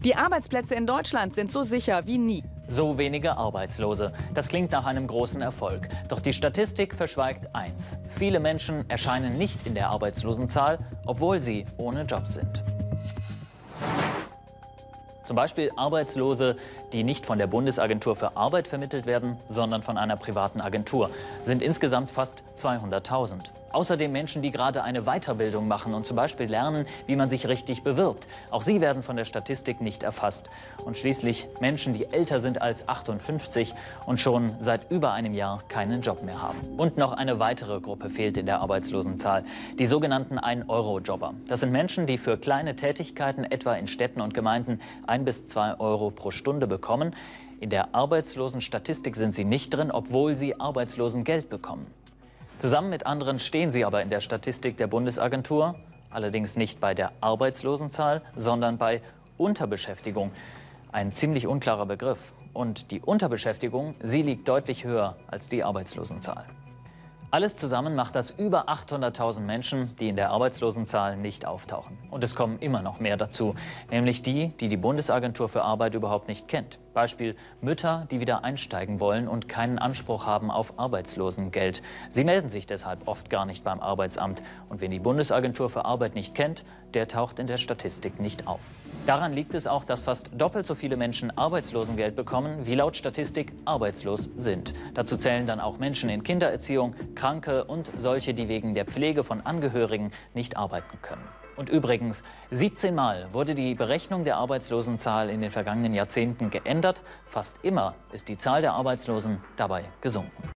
Die Arbeitsplätze in Deutschland sind so sicher wie nie. So wenige Arbeitslose. Das klingt nach einem großen Erfolg. Doch die Statistik verschweigt eins: Viele Menschen erscheinen nicht in der Arbeitslosenzahl, obwohl sie ohne Job sind. Zum Beispiel Arbeitslose, die nicht von der Bundesagentur für Arbeit vermittelt werden, sondern von einer privaten Agentur, sind insgesamt fast 200.000. Außerdem Menschen, die gerade eine Weiterbildung machen und zum Beispiel lernen, wie man sich richtig bewirbt. Auch sie werden von der Statistik nicht erfasst. Und schließlich Menschen, die älter sind als 58 und schon seit über einem Jahr keinen Job mehr haben. Und noch eine weitere Gruppe fehlt in der Arbeitslosenzahl: die sogenannten 1-Euro-Jobber. Das sind Menschen, die für kleine Tätigkeiten, etwa in Städten und Gemeinden, 1 bis 2 Euro pro Stunde bekommen. In der Arbeitslosenstatistik sind sie nicht drin, obwohl sie Arbeitslosengeld bekommen. Zusammen mit anderen stehen sie aber in der Statistik der Bundesagentur, allerdings nicht bei der Arbeitslosenzahl, sondern bei Unterbeschäftigung. Ein ziemlich unklarer Begriff. Und die Unterbeschäftigung, sie liegt deutlich höher als die Arbeitslosenzahl. Alles zusammen macht das über 800.000 Menschen, die in der Arbeitslosenzahl nicht auftauchen. Und es kommen immer noch mehr dazu, nämlich die, die die Bundesagentur für Arbeit überhaupt nicht kennt. Beispiel Mütter, die wieder einsteigen wollen und keinen Anspruch haben auf Arbeitslosengeld. Sie melden sich deshalb oft gar nicht beim Arbeitsamt. Und wen die Bundesagentur für Arbeit nicht kennt, der taucht in der Statistik nicht auf. Daran liegt es auch, dass fast doppelt so viele Menschen Arbeitslosengeld bekommen, wie laut Statistik arbeitslos sind. Dazu zählen dann auch Menschen in Kindererziehung, Kranke und solche, die wegen der Pflege von Angehörigen nicht arbeiten können. Und übrigens, 17 Mal wurde die Berechnung der Arbeitslosenzahl in den vergangenen Jahrzehnten geändert. Fast immer ist die Zahl der Arbeitslosen dabei gesunken.